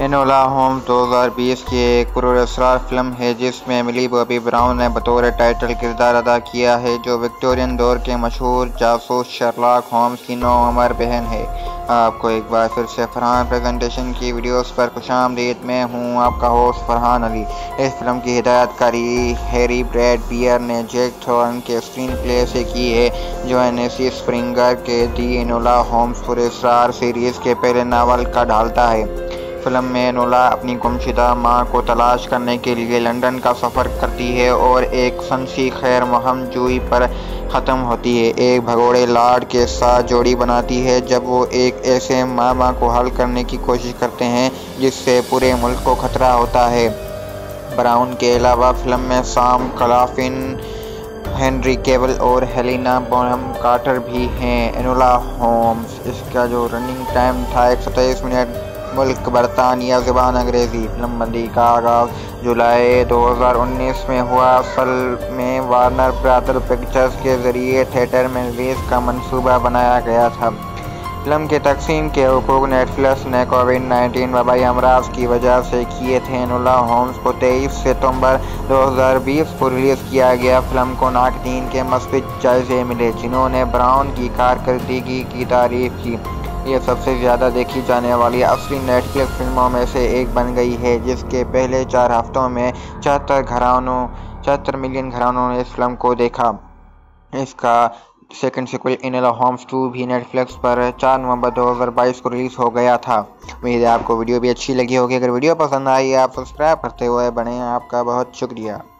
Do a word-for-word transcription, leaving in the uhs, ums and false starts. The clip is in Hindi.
एनोला होम्स दो हज़ार बीस की एक पुरअसरार फिल्म है जिसमें मिली बॉबी ब्राउन ने बतौर टाइटल किरदार अदा किया है, जो विक्टोरियन दौर के मशहूर जासूस शर्लॉक होम्स की नौअमर बहन है। आपको एक बार फिर से फरहान प्रेजेंटेशन की वीडियोस पर खुशामदीद। मैं हूं आपका होस्ट फरहान अली। इस फिल्म की हिदायतकारी हैरी ब्रैड बियर ने जैक थॉर्न के स्क्रीन प्ले से की है, जो एन.सी. स्प्रिंगर के दी एनोला होम्स पुरअसरार सीरीज़ के पहले नावल का ढालता है। फिल्म में एनोला अपनी गुमशुदा मां को तलाश करने के लिए लंदन का सफ़र करती है और एक फंसी खैर मुहिम जुई पर ख़त्म होती है। एक भगोड़े लॉर्ड के साथ जोड़ी बनाती है जब वो एक ऐसे मामला को हल करने की कोशिश करते हैं जिससे पूरे मुल्क को खतरा होता है। ब्राउन के अलावा फिल्म में सैम क्लाफलिन, हेनरी कैविल और हेलेना बोनहम कार्टर भी हैं। एनोला होम्स, इसका जो रनिंग टाइम था एक सौ तेईस मिनट। मुल्क बरतानिया, ज़बान अंग्रेज़ी। फिल्म बंदी का आगाज़ जुलाई दो हज़ार उन्नीस में हुआ। असल में वार्नर ब्रदर पिक्चर्स के ज़रिए थिएटर में रिलीज़ का मंसूबा बनाया गया था। फिल्म के तकसीम के हुकूक नेटफ्लिक्स ने कोविड नाइन्टीन वबाई अमराज की वजह से किए थे। एनोला होम्स को तेईस सितंबर दो हज़ार बीस को रिलीज़ किया गया। फिल्म को नाक़दीन के मस्बत जायज़े मिले, जिन्होंने ब्राउन की कारकर्दगी की तारीफ़ की। ये सबसे ज़्यादा देखी जाने वाली असली नेटफ्लिक्स फिल्मों में से एक बन गई है, जिसके पहले चार हफ्तों में चौहत्तर घरानों चौहत्तर मिलियन घरानों ने इस फिल्म को देखा। इसका second sequel Enola Holmes two भी नेटफ्लिक्स पर चार नवंबर दो हज़ार बाईस को रिलीज़ हो गया था। उम्मीद है आपको वीडियो भी अच्छी लगी होगी। अगर वीडियो पसंद आई आप सब्सक्राइब करते हुए बने। आपका बहुत शुक्रिया।